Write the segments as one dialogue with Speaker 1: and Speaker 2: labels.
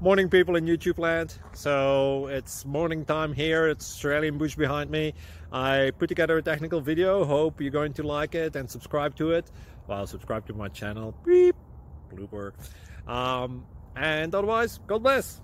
Speaker 1: Morning, people in YouTube land. So it's morning time here. It's Australian bush behind me. I put together a technical video. Hope you're going to like it and subscribe to it. Well, subscribe to my channel. Beep. Blooper. And otherwise, God bless.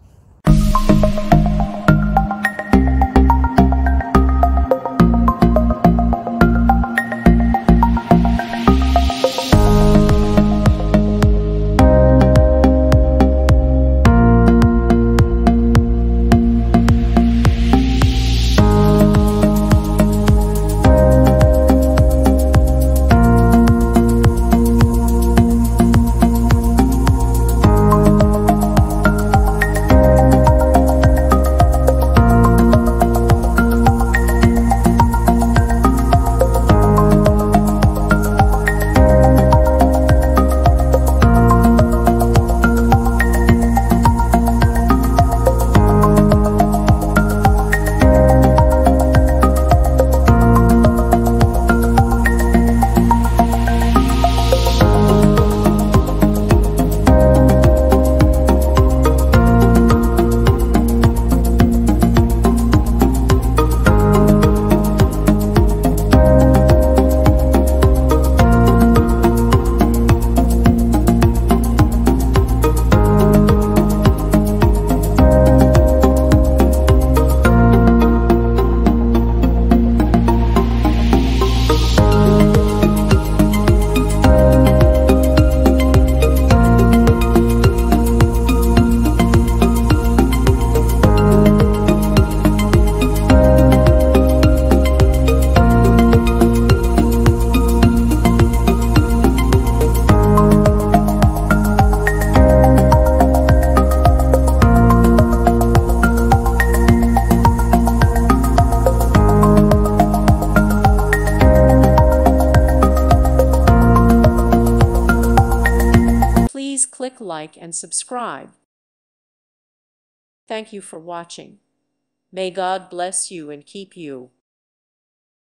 Speaker 2: Please click like and subscribe. Thank you for watching. May God bless you and keep you.